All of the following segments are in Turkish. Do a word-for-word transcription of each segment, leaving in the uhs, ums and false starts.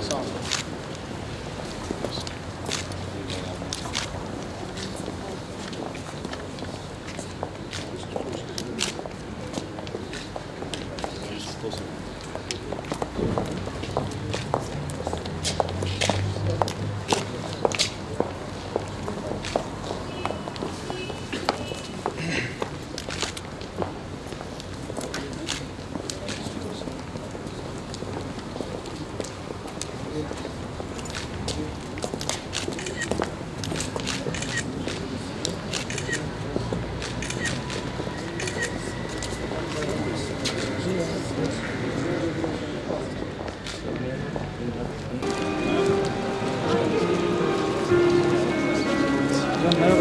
Sağ olun. Merhaba.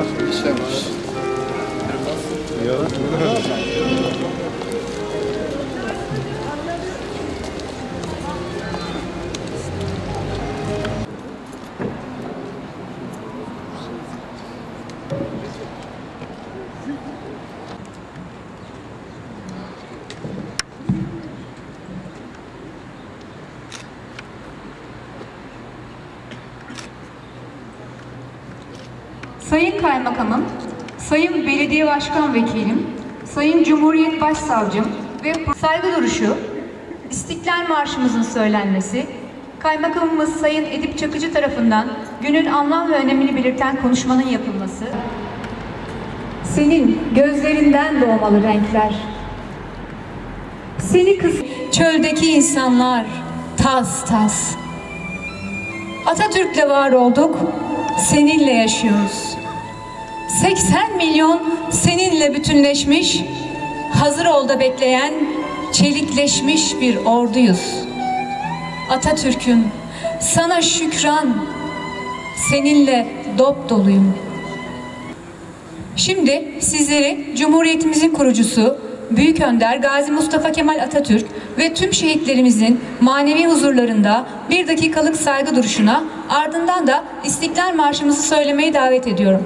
Sayın Kaymakamım, Sayın Belediye Başkan Vekilim, Sayın Cumhuriyet Başsavcım ve saygı duruşu, İstiklal Marşımızın söylenmesi, Kaymakamımız Sayın Edip Çakıcı tarafından günün anlam ve önemini belirten konuşmanın yapılması, senin gözlerinden doğmalı renkler, seni kız çöldeki insanlar tas tas, Atatürk'le var olduk, seninle yaşıyoruz. seksen milyon seninle bütünleşmiş, hazır ol da bekleyen, çelikleşmiş bir orduyuz. Atatürk'üm, sana şükran, seninle dop doluyum. Şimdi sizleri Cumhuriyetimizin kurucusu, Büyük Önder Gazi Mustafa Kemal Atatürk ve tüm şehitlerimizin manevi huzurlarında bir dakikalık saygı duruşuna, ardından da İstiklal Marşımızı söylemeye davet ediyorum.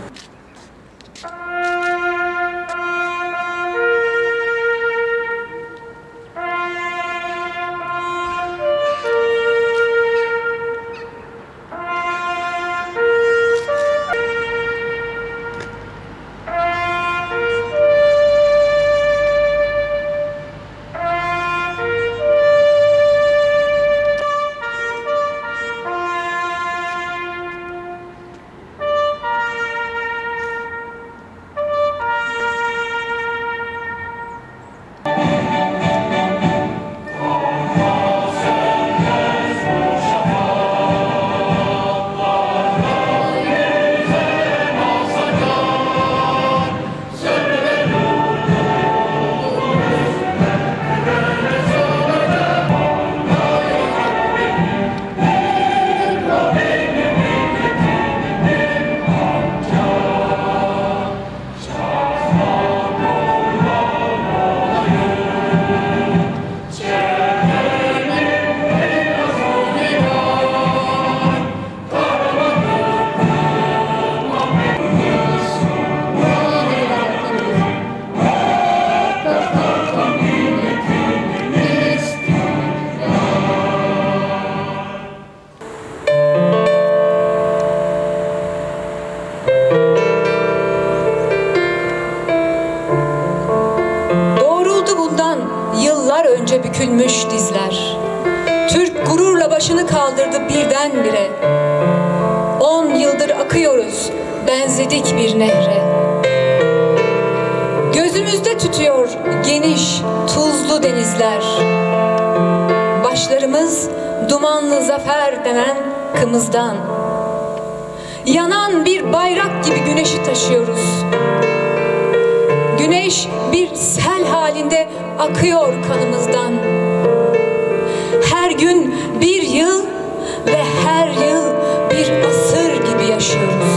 Önce bükülmüş dizler, Türk gururla başını kaldırdı birdenbire. On yıldır akıyoruz, benzedik bir nehre. Gözümüzde tütüyor geniş, tuzlu denizler. Başlarımız dumanlı zafer denen kımızdan. Yanan bir bayrak gibi güneşi taşıyoruz. Güneş bir sel halinde akıyor kanımızdan. Her gün bir yıl ve her yıl bir asır gibi yaşıyoruz.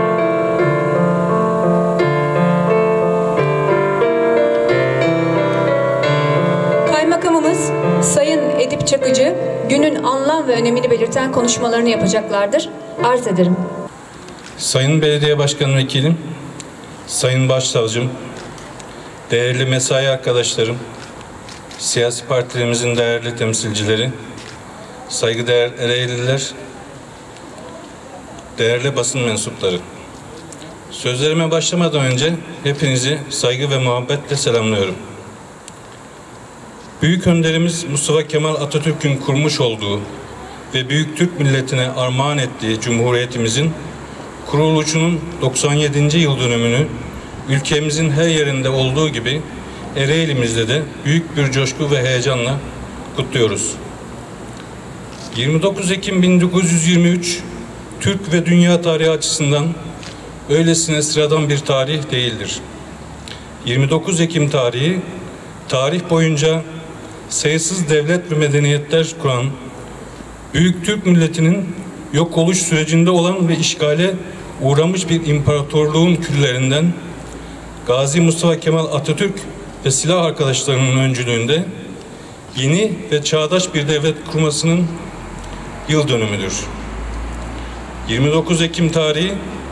Kaymakamımız Sayın Edip Çakıcı günün anlam ve önemini belirten konuşmalarını yapacaklardır. Arz ederim. Sayın Belediye Başkanı Vekilim, Sayın Başsavcım, değerli mesai arkadaşlarım, siyasi partilerimizin değerli temsilcileri, saygıdeğer Ereğliler, değerli basın mensupları. Sözlerime başlamadan önce hepinizi saygı ve muhabbetle selamlıyorum. Büyük önderimiz Mustafa Kemal Atatürk'ün kurmuş olduğu ve Büyük Türk milletine armağan ettiği Cumhuriyetimizin kuruluşunun doksan yedinci yıl dönümünü ülkemizin her yerinde olduğu gibi Ereğli'mizde de büyük bir coşku ve heyecanla kutluyoruz. yirmi dokuz Ekim bin dokuz yüz yirmi üç Türk ve dünya tarihi açısından öylesine sıradan bir tarih değildir. yirmi dokuz Ekim tarihi, tarih boyunca sayısız devlet ve medeniyetler kuran, Büyük Türk milletinin yok oluş sürecinde olan ve işgale uğramış bir imparatorluğun küllerinden Gazi Mustafa Kemal Atatürk ve silah arkadaşlarının öncülüğünde yeni ve çağdaş bir devlet kurmasının yıl dönümüdür. yirmi dokuz Ekim tarihi,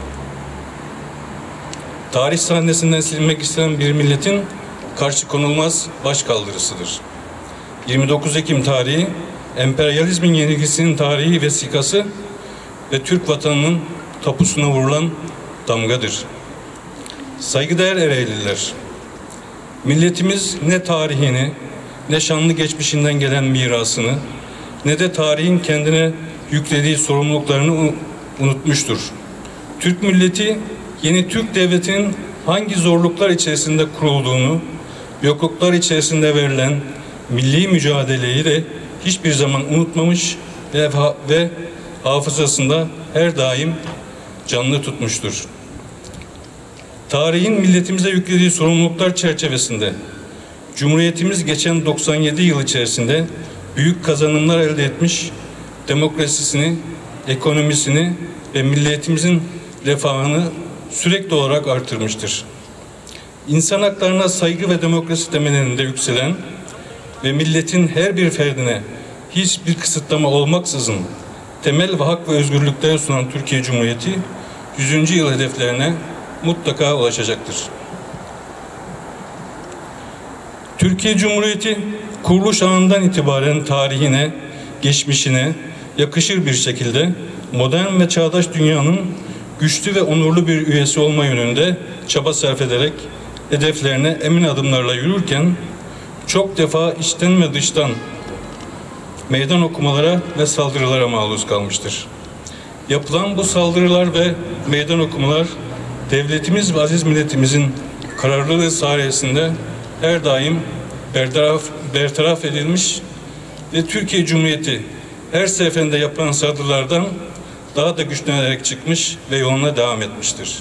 tarih sahnesinden silinmek istenen bir milletin karşı konulmaz başkaldırısıdır. yirmi dokuz Ekim tarihi, emperyalizmin yenilgisinin tarihi vesikası ve Türk vatanının tapusuna vurulan damgadır. Saygıdeğer Ereğliler, milletimiz ne tarihini, ne şanlı geçmişinden gelen mirasını, ne de tarihin kendine yüklediği sorumluluklarını unutmuştur. Türk milleti, yeni Türk devletinin hangi zorluklar içerisinde kurulduğunu, yokluklar içerisinde verilen milli mücadeleyi de hiçbir zaman unutmamış ve, ve hafızasında her daim canlı tutmuştur. Tarihin milletimize yüklediği sorumluluklar çerçevesinde Cumhuriyetimiz geçen doksan yedi yıl içerisinde büyük kazanımlar elde etmiş, demokrasisini, ekonomisini ve milletimizin refahını sürekli olarak artırmıştır. İnsan haklarına saygı ve demokrasi temelinde yükselen ve milletin her bir ferdine hiçbir kısıtlama olmaksızın temel ve hak ve özgürlükleri sunan Türkiye Cumhuriyeti yüzüncü yıl hedeflerine mutlaka ulaşacaktır. Türkiye Cumhuriyeti kuruluş anından itibaren tarihine, geçmişine yakışır bir şekilde modern ve çağdaş dünyanın güçlü ve onurlu bir üyesi olma yönünde çaba sarf ederek hedeflerine emin adımlarla yürürken çok defa içten ve dıştan meydan okumalara ve saldırılara maruz kalmıştır. Yapılan bu saldırılar ve meydan okumalar devletimiz ve aziz milletimizin kararlılığı sayesinde her daim bertaraf, bertaraf edilmiş ve Türkiye Cumhuriyeti her seferinde yapılan saldırılardan daha da güçlenerek çıkmış ve yoluna devam etmiştir.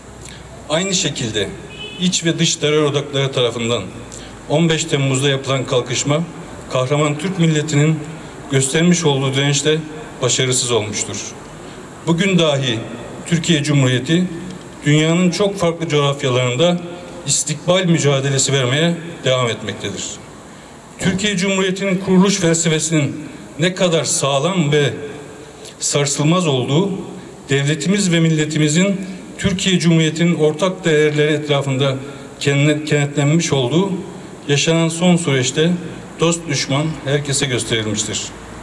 Aynı şekilde iç ve dış terör odakları tarafından on beş Temmuz'da yapılan kalkışma, kahraman Türk milletinin göstermiş olduğu dirençte başarısız olmuştur. Bugün dahi Türkiye Cumhuriyeti dünyanın çok farklı coğrafyalarında istikbal mücadelesi vermeye devam etmektedir. Türkiye Cumhuriyeti'nin kuruluş felsefesinin ne kadar sağlam ve sarsılmaz olduğu, devletimiz ve milletimizin Türkiye Cumhuriyeti'nin ortak değerleri etrafında kenetlenmiş olduğu yaşanan son süreçte dost düşman herkese gösterilmiştir.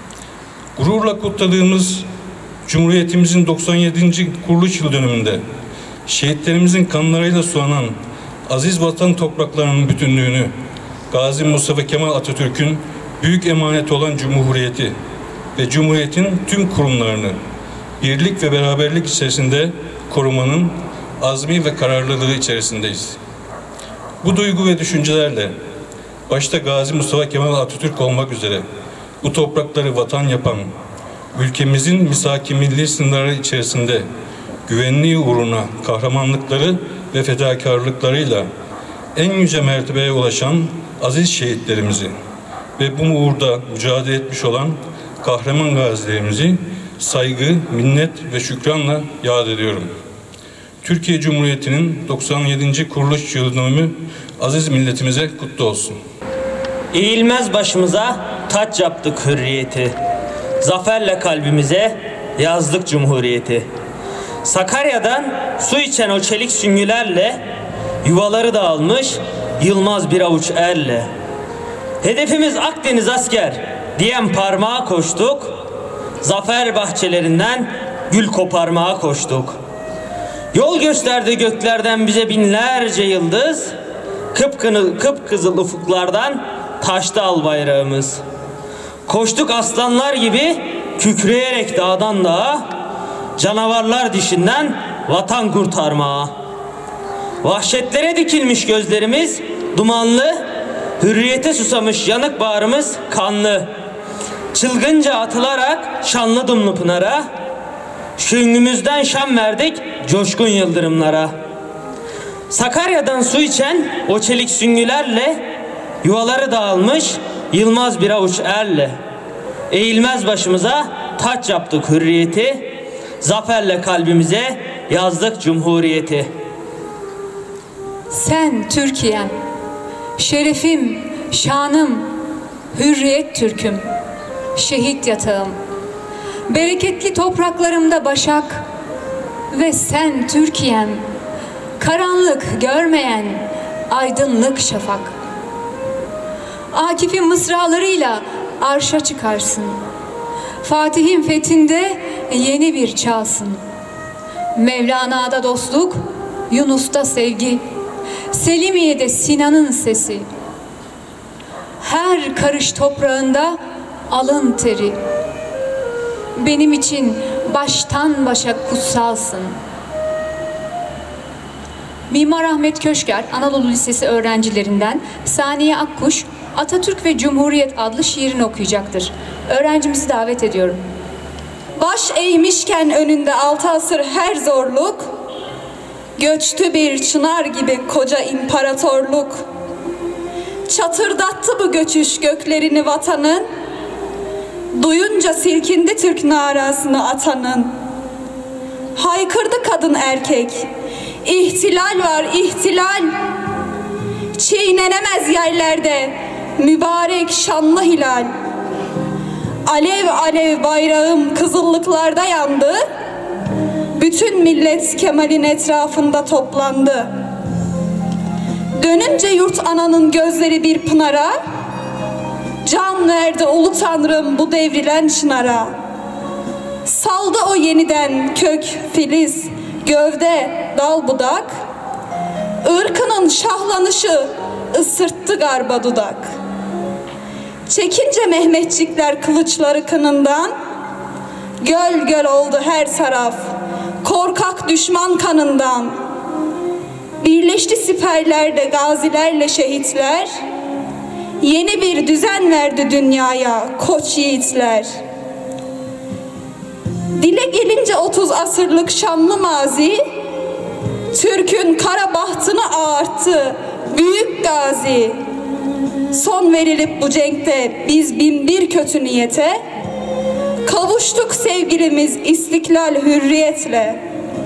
Gururla kutladığımız Cumhuriyetimizin doksan yedinci kuruluş yıl dönümünde şehitlerimizin kanlarıyla sulanan aziz vatan topraklarının bütünlüğünü, Gazi Mustafa Kemal Atatürk'ün büyük emaneti olan Cumhuriyeti ve Cumhuriyet'in tüm kurumlarını birlik ve beraberlik içerisinde korumanın azmi ve kararlılığı içerisindeyiz. Bu duygu ve düşüncelerle başta Gazi Mustafa Kemal Atatürk olmak üzere bu toprakları vatan yapan, ülkemizin misaki milli sınırları içerisinde güvenliği uğruna kahramanlıkları ve fedakarlıklarıyla en yüce mertebeye ulaşan aziz şehitlerimizi ve bu uğurda mücadele etmiş olan kahraman gazilerimizi saygı, minnet ve şükranla yad ediyorum. Türkiye Cumhuriyeti'nin doksan yedinci kuruluş yıl dönümü aziz milletimize kutlu olsun. Eğilmez başımıza taç yaptık hürriyeti. Zaferle kalbimize yazdık Cumhuriyeti. Sakarya'dan su içen o çelik süngülerle yuvaları dağılmış yılmaz bir avuç erle. Hedefimiz Akdeniz asker diyen parmağa koştuk. zafer bahçelerinden gül koparmaya koştuk. Yol gösterdi göklerden bize binlerce yıldız, kıpkını, kıpkızıl ufuklardan taştı al bayrağımız. Koştuk aslanlar gibi kükreyerek dağdan dağa, canavarlar dişinden vatan kurtarmaya. Vahşetlere dikilmiş gözlerimiz dumanlı, hürriyete susamış yanık bağrımız kanlı. Çılgınca atılarak şanlı Dumlu Pınar'a, şüngümüzden şan verdik coşkun yıldırımlara. Sakarya'dan su içen o çelik süngülerle, yuvaları dağılmış yılmaz bir avuç erle, eğilmez başımıza taç yaptık hürriyeti, zaferle kalbimize yazdık cumhuriyeti. Sen Türkiye'm, şerefim, şanım, hürriyet Türk'üm, şehit yatağım. Bereketli topraklarımda başak ve sen Türkiye'm, karanlık görmeyen aydınlık şafak. Akif'in mısralarıyla arşa çıkarsın. Fatih'in fethinde yeni bir çağsın. Mevlana'da dostluk, Yunus'ta sevgi, Selimiye'de Sinan'ın sesi. Her karış toprağında alın teri. Benim için baştan başa kutsalsın. Mimar Ahmet Köşker, Anadolu Lisesi öğrencilerinden Saniye Akkuş, Atatürk ve Cumhuriyet adlı şiirini okuyacaktır. Öğrencimizi davet ediyorum. Baş eğmişken önünde altı asır her zorluk, göçtü bir çınar gibi koca imparatorluk. Çatırdattı bu göçüş göklerini vatanın, duyunca silkindi Türk narasını atanın. Haykırdı kadın erkek, ihtilal var ihtilal, çiğnenemez yerlerde mübarek şanlı hilal. Alev alev bayrağım kızıllıklarda yandı, bütün millet Kemal'in etrafında toplandı. Dönünce yurt ananın gözleri bir pınara, can verdi ulu tanrım bu devrilen çınara. Saldı o yeniden kök, filiz, gövde, dal budak, ırkının şahlanışı ısırttı garba dudak. Çekince Mehmetçikler kılıçları kınından, göl göl oldu her taraf korkak düşman kanından. Birleşti siperlerde gazilerle şehitler, yeni bir düzen verdi dünyaya koç yiğitler. Dile gelince otuz asırlık şanlı mazi, Türk'ün kara bahtını ağarttı büyük gazi. Son verilip bu cenkte biz bin bir kötü niyete, kavuştuk sevgilimiz istiklal hürriyetle.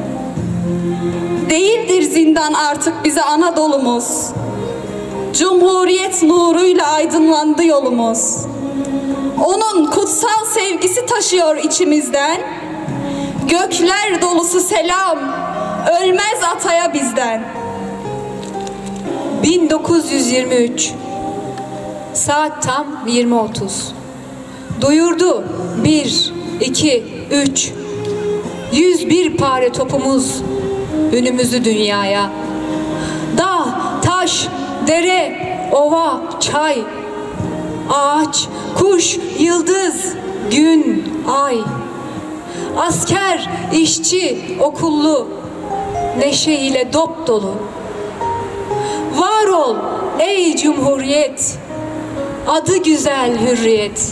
Değildir zindan artık bize Anadolu'muz, Cumhuriyet nuruyla aydınlandı yolumuz. Onun kutsal sevgisi taşıyor içimizden, gökler dolusu selam ölmez ataya bizden. bin dokuz yüz yirmi üç Saat tam yirmi otuz. Duyurdu bir, iki, üç. Yüz bir pare topumuz ünümüzü dünyaya. Dağ, taş, dere, ova, çay, ağaç, kuş, yıldız, gün, ay. Asker, işçi, okullu, neşeyle dop dolu. Var ol ey Cumhuriyet, adı güzel hürriyet.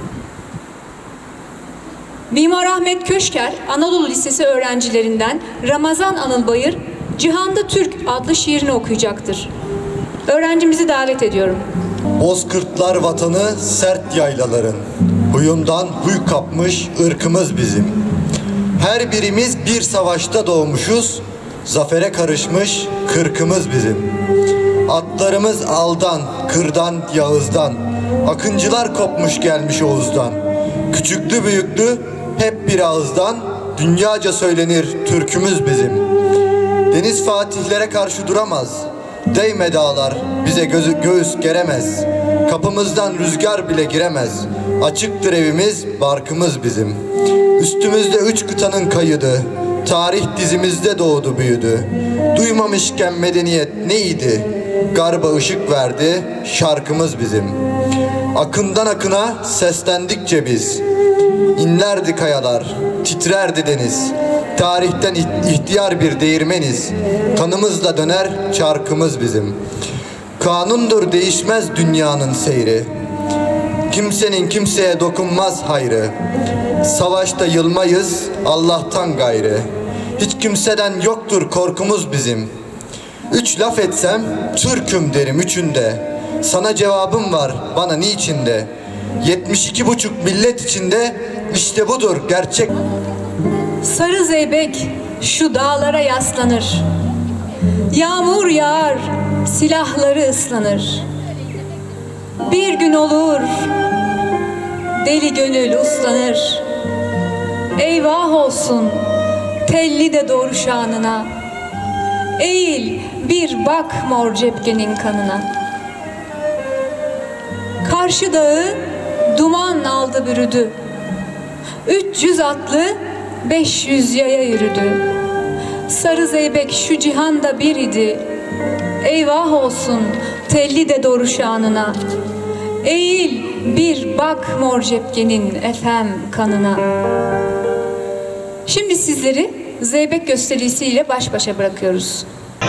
Mimar Ahmet Köşker, Anadolu Lisesi öğrencilerinden Ramazan Anıl Bayır, Cihanda Türk adlı şiirini okuyacaktır. Öğrencimizi davet ediyorum. Bozkırtlar vatanı sert yaylaların, huyundan huy kapmış ırkımız bizim. Her birimiz bir savaşta doğmuşuz, zafere karışmış kırkımız bizim. Atlarımız aldan, kırdan, Yağız'dan, akıncılar kopmuş gelmiş Oğuz'dan. Küçüklü büyüklü hep bir ağızdan, dünyaca söylenir türkümüz bizim. Deniz fatihlere karşı duramaz, değme dağlar, bize gözü göğüs geremez. Kapımızdan rüzgar bile giremez. Açıktır evimiz, barkımız bizim. Üstümüzde üç kıtanın kayıdı, tarih dizimizde doğdu büyüdü. Duymamışken medeniyet neydi? Garba ışık verdi, şarkımız bizim. Akından akına seslendikçe biz, İnlerdi kayalar, titrerdi deniz. Tarihten ihtiyar bir değirmeniz. Kanımızla döner çarkımız bizim. Kanundur değişmez dünyanın seyri. Kimsenin kimseye dokunmaz hayrı. Savaşta yılmayız Allah'tan gayrı. Hiç kimseden yoktur korkumuz bizim. Üç laf etsem Türk'üm derim üçünde. Sana cevabım var bana niçin de. Yetmiş iki buçuk millet içinde işte budur gerçek. Sarı zeybek şu dağlara yaslanır. Yağmur yağar, silahları ıslanır. Bir gün olur, deli gönül uslanır. Eyvah olsun, telli de doğru şanına. Eğil bir bak mor cepkenin kanına. Karşı dağı duman aldı bürüdü. Üç yüz atlı beş yüz yaya yürüdü. Sarı zeybek şu cihanda bir idi. Eyvah olsun telli de doğru şanına. Eğil bir bak mor cepkenin efem kanına. Şimdi sizleri zeybek gösterisiyle baş başa bırakıyoruz.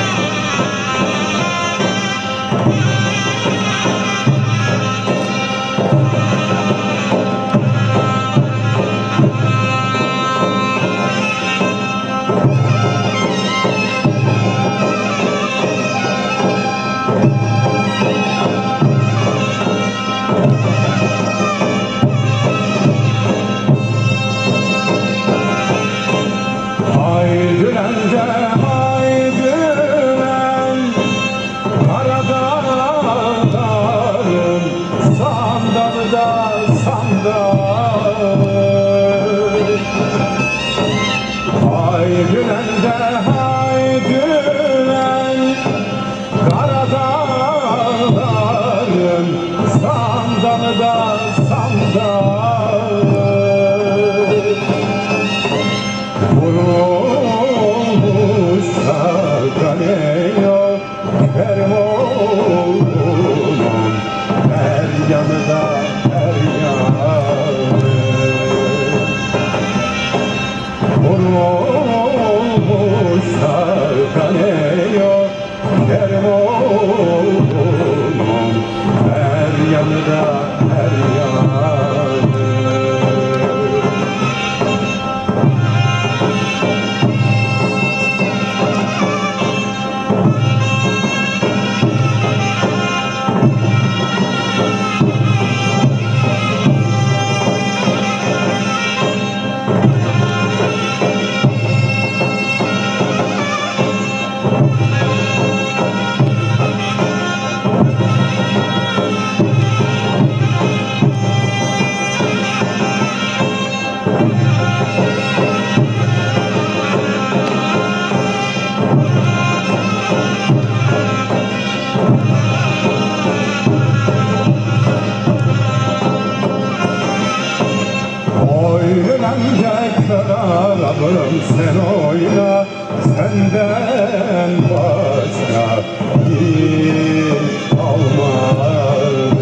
Oynanacaklarım sen oyna, senden başka hiç olmaz.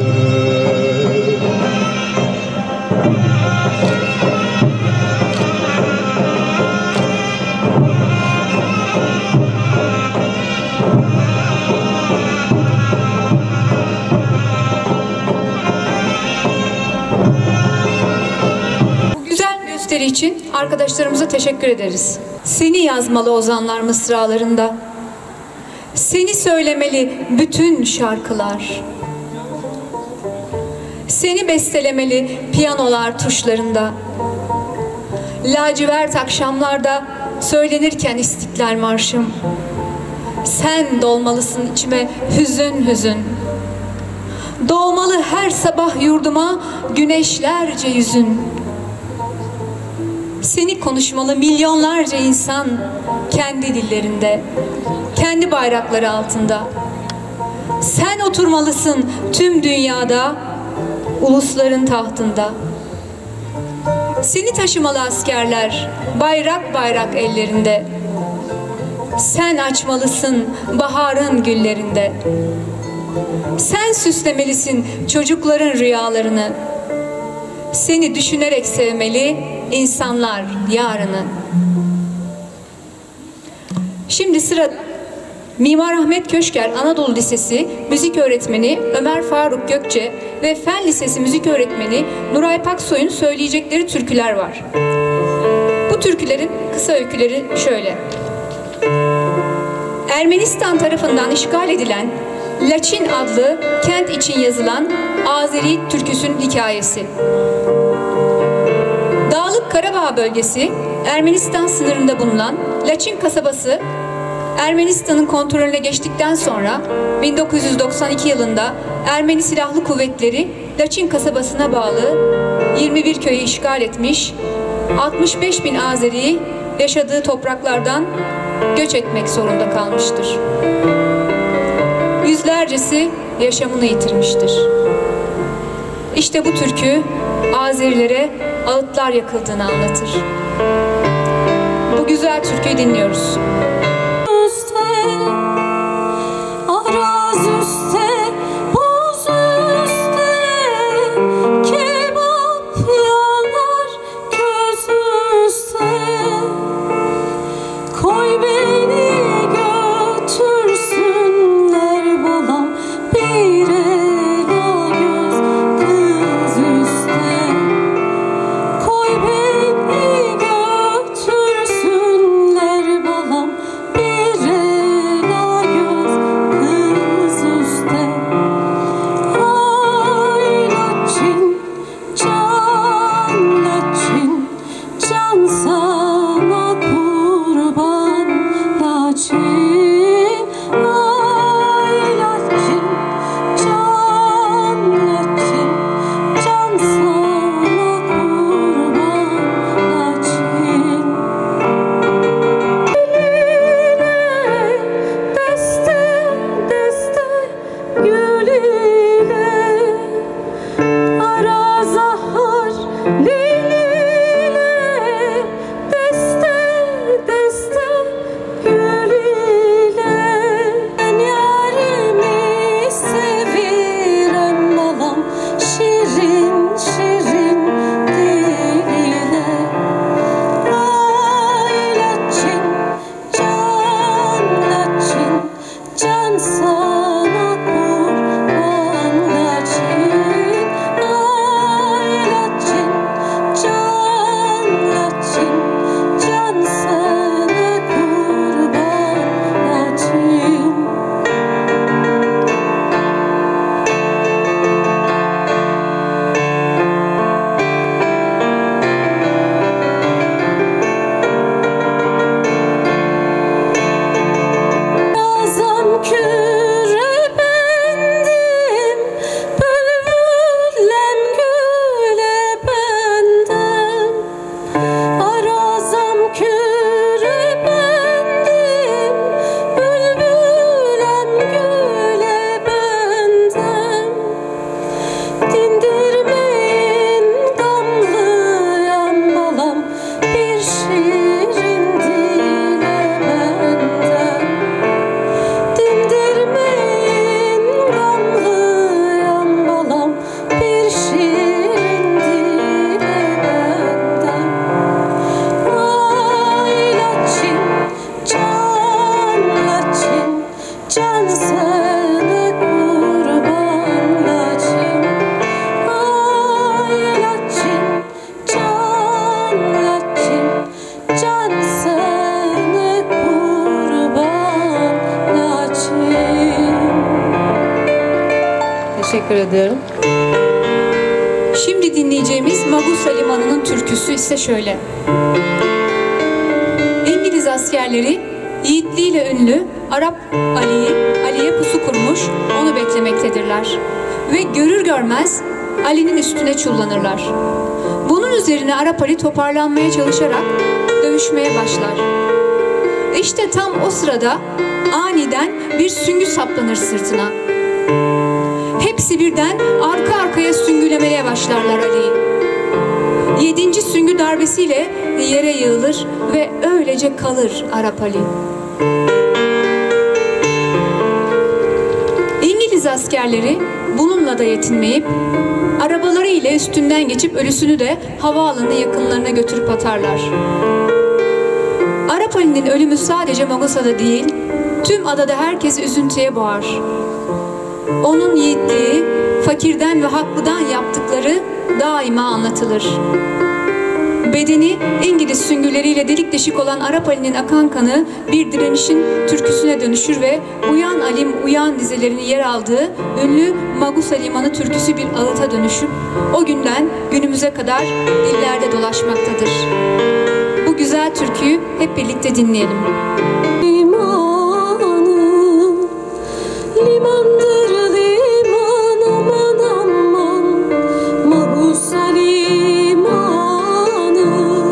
için arkadaşlarımıza teşekkür ederiz. Seni yazmalı ozanlar mısralarında, seni söylemeli bütün şarkılar, seni bestelemeli piyanolar tuşlarında, lacivert akşamlarda söylenirken İstiklal Marşım, sen dolmalısın içime hüzün hüzün. Doğmalı her sabah yurduma güneşlerce yüzün. Seni konuşmalı milyonlarca insan kendi dillerinde, kendi bayrakları altında. Sen oturmalısın tüm dünyada, ulusların tahtında. Seni taşımalı askerler, bayrak bayrak ellerinde. Sen açmalısın baharın güllerinde. Sen süslemelisin çocukların rüyalarını. Seni düşünerek sevmeli insanlar yarını. Şimdi sırada Mimar Ahmet Köşker Anadolu Lisesi müzik öğretmeni Ömer Faruk Gökçe ve Fen Lisesi müzik öğretmeni Nuray Paksoy'un söyleyecekleri türküler var. Bu türkülerin kısa öyküleri şöyle. Ermenistan tarafından işgal edilen Laçin adlı kent için yazılan Azeri türküsünün hikayesi. Dağlık Karabağ bölgesi Ermenistan sınırında bulunan Laçin kasabası Ermenistan'ın kontrolüne geçtikten sonra bin dokuz yüz doksan iki yılında Ermeni Silahlı Kuvvetleri Laçin kasabasına bağlı yirmi bir köyü işgal etmiş, altmış beş bin Azeri yaşadığı topraklardan göç etmek zorunda kalmıştır. Yüzlercesi yaşamını yitirmiştir. İşte bu türkü Azerilere ağıtlar yakıldığını anlatır. Bu güzel türküyü dinliyoruz. Teşekkür ederim. Şimdi dinleyeceğimiz Magusa Limanı'nın türküsü ise şöyle. İngiliz askerleri yiğitliğiyle ünlü Arap Ali'yi, Ali'ye pusu kurmuş, onu beklemektedirler. Ve görür görmez Ali'nin üstüne çullanırlar. Bunun üzerine Arap Ali toparlanmaya çalışarak dövüşmeye başlar. İşte tam o sırada aniden bir süngü saplanır sırtına Hepsi birden arka arkaya süngülemeye başlarlar Ali'yi. Yedinci süngü darbesiyle yere yığılır ve öylece kalır Arap Ali. İngiliz askerleri bununla da yetinmeyip arabaları ile üstünden geçip ölüsünü de havaalanı yakınlarına götürüp atarlar. Arap Ali'nin ölümü sadece Magosa'da değil, tüm adada herkesi üzüntüye boğar. Onun yiğitliği, fakirden ve haklıdan yaptıkları daima anlatılır. Bedeni İngiliz süngüleriyle delik deşik olan Arap Ali'nin akan kanı bir direnişin türküsüne dönüşür ve "Uyan Alim Uyan" dizelerinin yer aldığı ünlü Magusa Limanı türküsü bir ağıta dönüşüp o günden günümüze kadar dillerde dolaşmaktadır. Bu güzel türküyü hep birlikte dinleyelim. Limanı, limandır liman, aman aman, Magusa limanı.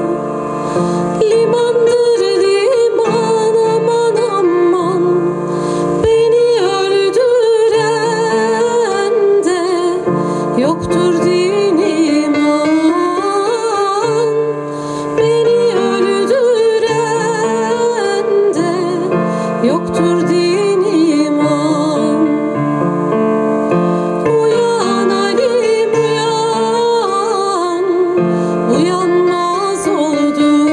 Limandır liman, aman aman, beni öldüren de yoktur din iman. Beni öldüren de yoktur din iman. Uyan Alim uyan, uyanmaz oldun.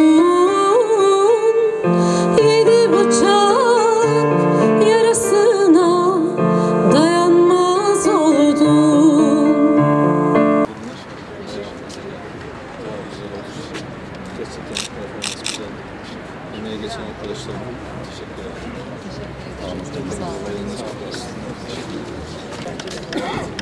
Yedi bıçak yarasına dayanmaz oldun. Gerçekten performans güzel. Emeğe geçen arkadaşlarıma teşekkür ederim. Teşekkür ederim. Sağ olun.